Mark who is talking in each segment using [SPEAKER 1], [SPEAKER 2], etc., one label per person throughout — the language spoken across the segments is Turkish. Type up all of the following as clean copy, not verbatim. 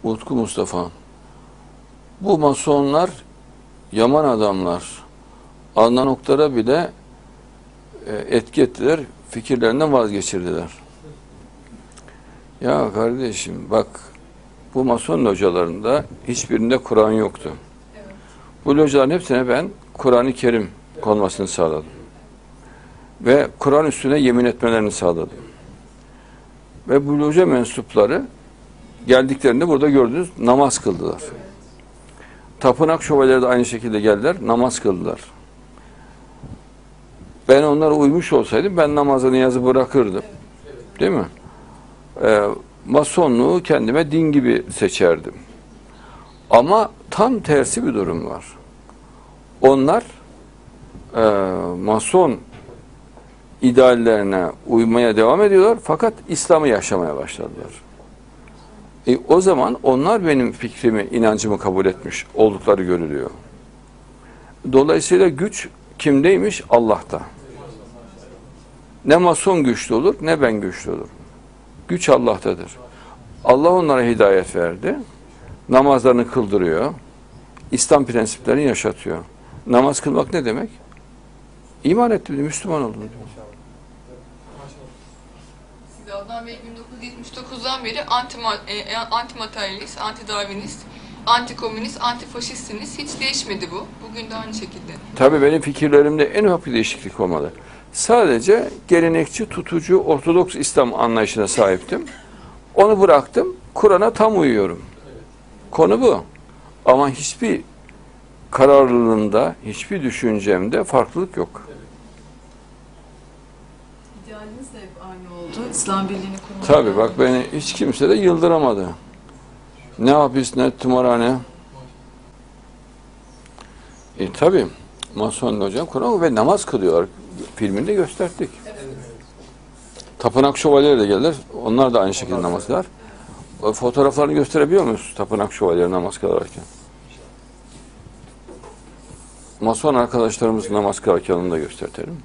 [SPEAKER 1] Utku Mustafa. Bu masonlar yaman adamlar. Adnan Oktar'a bile etki ettiler, fikirlerinden vazgeçirdiler. Ya kardeşim bak, bu mason localarında hiçbirinde Kur'an yoktu. Evet. Bu locaların hepsine ben Kur'an-ı Kerim konmasını sağladım. Ve Kur'an üstüne yemin etmelerini sağladım. Ve bu loca mensupları geldiklerinde burada gördünüz namaz kıldılar. Evet. Tapınak şövalyeleri de aynı şekilde geldiler, namaz kıldılar. Ben onlara uymuş olsaydım ben namazı niyazı bırakırdım. Evet. Değil mi? Masonluğu kendime din gibi seçerdim. Ama tam tersi bir durum var. Onlar mason ideallerine uymaya devam ediyorlar fakat İslam'ı yaşamaya başladılar. O zaman onlar benim fikrimi, inancımı kabul etmiş oldukları görülüyor. Dolayısıyla güç kimdeymiş? Allah'ta. Ne mason güçlü olur, ne ben güçlü olurum. Güç Allah'tadır. Allah onlara hidayet verdi. Namazlarını kıldırıyor. İslam prensiplerini yaşatıyor. Namaz kılmak ne demek? İman etti, Müslüman oldu.
[SPEAKER 2] Siz Adnan Bey 1979'dan beri anti-materyalist, anti-darwinist, anti-komünist, anti-faşistsiniz. Hiç değişmedi bu. Bugün de aynı şekilde.
[SPEAKER 1] Tabii benim fikirlerimde en ufak bir değişiklik olmadı. Sadece gelenekçi, tutucu, ortodoks İslam anlayışına sahiptim. Onu bıraktım. Kur'an'a tam uyuyorum. Konu bu. Ama hiçbir kararlılığımda, hiçbir düşüncemde farklılık yok.
[SPEAKER 3] İdealiniz de hep aynı oldu. İslam Birliği'ni kurmak.
[SPEAKER 1] Tabii bak beni hiç kimse de yıldıramadı. Ne hapis, ne tımarhane. Tabii. Mason hocam Kur'an ve namaz kılıyorlar. Filminde gösterdik. Evet. Tapınak şövalyeleri de geldiler. Onlar da aynı şekilde namaz kılar. O fotoğraflarını gösterebiliyor muyuz? Tapınak şövalyeleri namaz kılarken. Mason arkadaşlarımız namaz kılarken onu da göstertelim.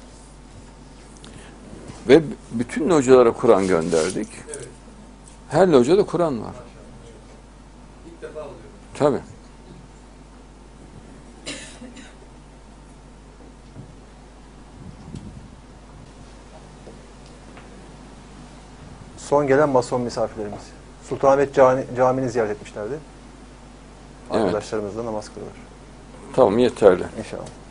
[SPEAKER 1] Ve bütün localara Kur'an gönderdik. Her locada Kur'an var. İlk defa oluyor. Tabii.
[SPEAKER 4] Son gelen mason misafirlerimiz. Sultanahmet Camii'ni ziyaret etmişlerdi. Arkadaşlarımızla namaz kılıyorlar.
[SPEAKER 1] Tamam, yeterli.
[SPEAKER 4] İnşallah.